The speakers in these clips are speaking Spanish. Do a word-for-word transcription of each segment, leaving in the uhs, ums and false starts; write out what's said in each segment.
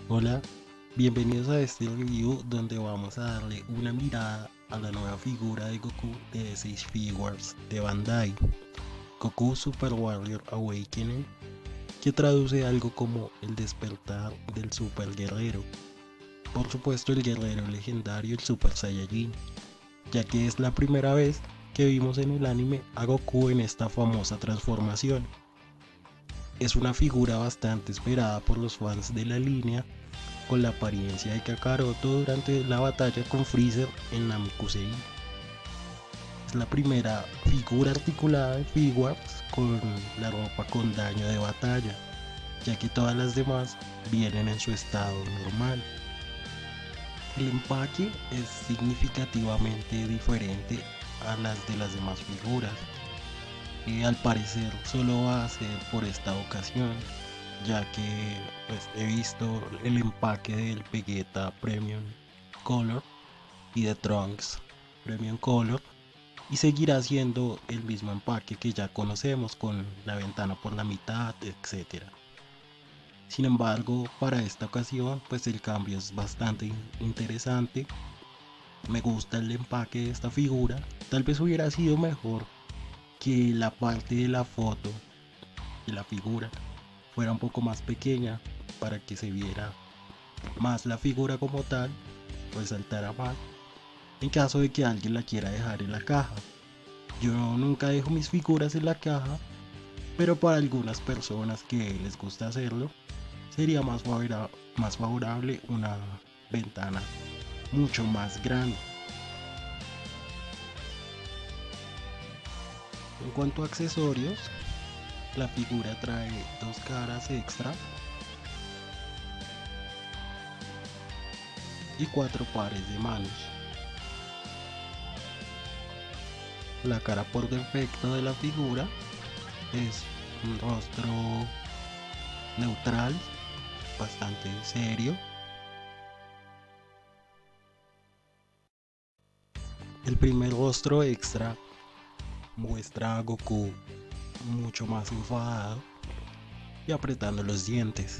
Hola, bienvenidos a este review donde vamos a darle una mirada a la nueva figura de Goku de seis Figures de Bandai, Goku Super Warrior Awakening, que traduce algo como el despertar del super guerrero. Por supuesto el guerrero legendario, el Super Saiyajin, ya que es la primera vez que vimos en el anime a Goku en esta famosa transformación. Es una figura bastante esperada por los fans de la línea, con la apariencia de Kakaroto durante la batalla con Freezer en Namekusei. Es la primera figura articulada de Figuarts con la ropa con daño de batalla, ya que todas las demás vienen en su estado normal. El empaque es significativamente diferente a las de las demás figuras, y al parecer solo va a ser por esta ocasión, ya que pues, he visto el empaque del Vegeta Premium Color y de Trunks Premium Color, y seguirá siendo el mismo empaque que ya conocemos con la ventana por la mitad, etcétera. Sin embargo, para esta ocasión pues el cambio es bastante interesante. Me gusta el empaque de esta figura. Tal vez hubiera sido mejor que la parte de la foto de la figura fuera un poco más pequeña para que se viera más la figura como tal, resaltara más en caso de que alguien la quiera dejar en la caja. Yo nunca dejo mis figuras en la caja, pero para algunas personas que les gusta hacerlo, sería más, favora más favorable una ventana mucho más grande. En cuanto a accesorios, la figura trae dos caras extra y cuatro pares de manos. La cara por defecto de la figura es un rostro neutral, bastante serio. El primer rostro extra muestra a Goku mucho más enfadado y apretando los dientes.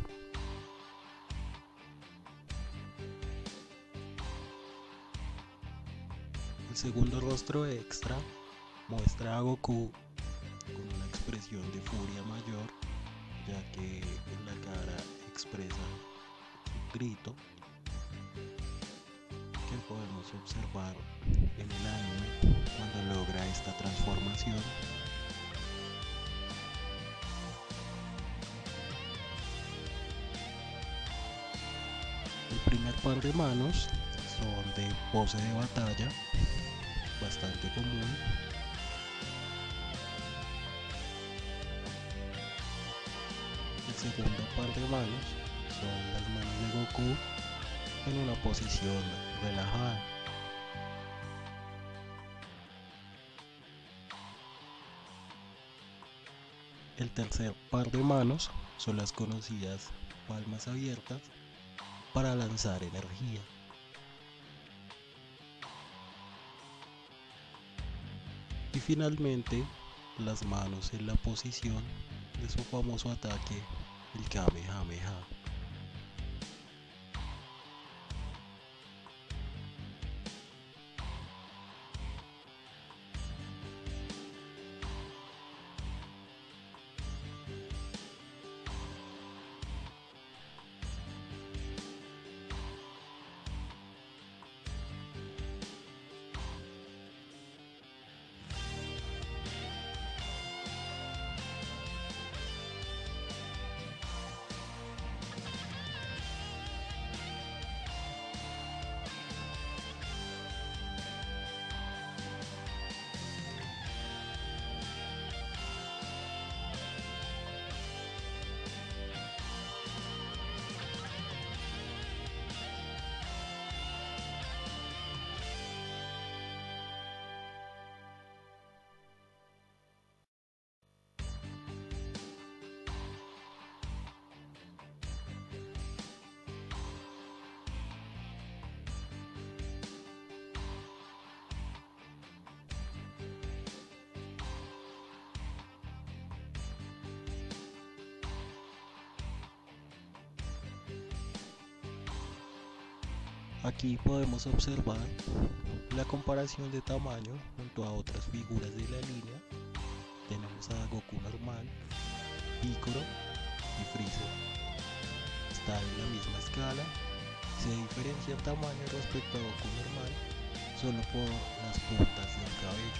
El segundo rostro extra muestra a Goku con una expresión de furia mayor, ya que en la cara expresa un grito que podemos observar en el anime cuando logra esta transformación. El primer par de manos son de pose de batalla, bastante común. El segundo par de manos son las manos de Goku en una posición relajada. El tercer par de manos son las conocidas palmas abiertas para lanzar energía. Y finalmente, las manos en la posición de su famoso ataque, el Kamehameha. Aquí podemos observar la comparación de tamaño junto a otras figuras de la línea. Tenemos a Goku normal, Piccolo y Freezer. Está en la misma escala, se diferencia en tamaño respecto a Goku normal solo por las puntas del cabello.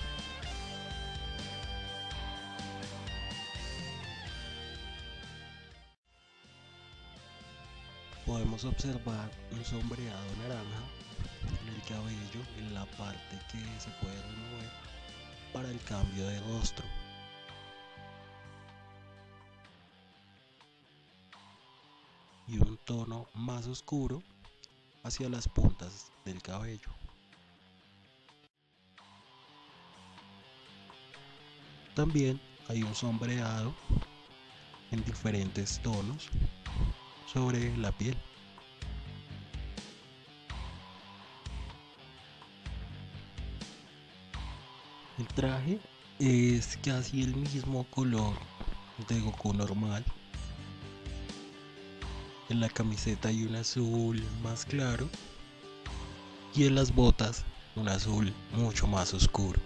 Podemos observar un sombreado naranja en el cabello en la parte que se puede remover para el cambio de rostro. Y un tono más oscuro hacia las puntas del cabello. También hay un sombreado en diferentes tonos sobre la piel. El traje es casi el mismo color de Goku normal. En la camiseta hay un azul más claro y en las botas un azul mucho más oscuro.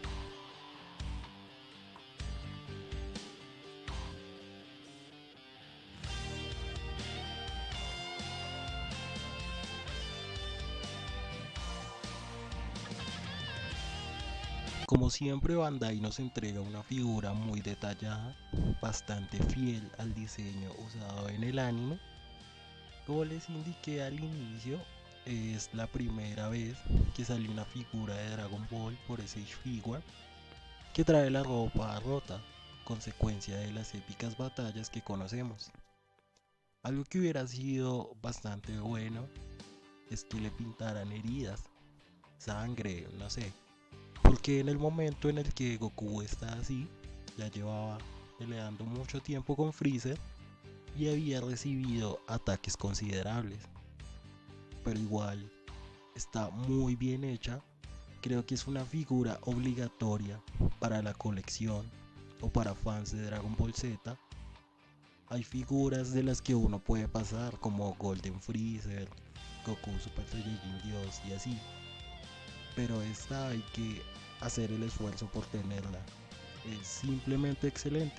Como siempre, Bandai nos entrega una figura muy detallada, bastante fiel al diseño usado en el anime. Como les indiqué al inicio, es la primera vez que sale una figura de Dragon Ball por S H Figuarts que trae la ropa rota, consecuencia de las épicas batallas que conocemos. Algo que hubiera sido bastante bueno es que le pintaran heridas, sangre, no sé. Porque en el momento en el que Goku está así, ya llevaba peleando mucho tiempo con Freezer y había recibido ataques considerables. Pero igual está muy bien hecha. Creo que es una figura obligatoria para la colección o para fans de Dragon Ball Z. Hay figuras de las que uno puede pasar como Golden Freezer, Goku Super Saiyajin Dios y así. Pero esta hay que hacer el esfuerzo por tenerla. Es simplemente excelente.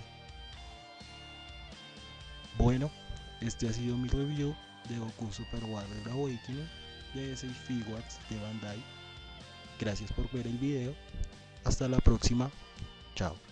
Bueno, este ha sido mi review de Goku Super Warrior Awakening de S H Figuarts de Bandai. Gracias por ver el video. Hasta la próxima. Chao.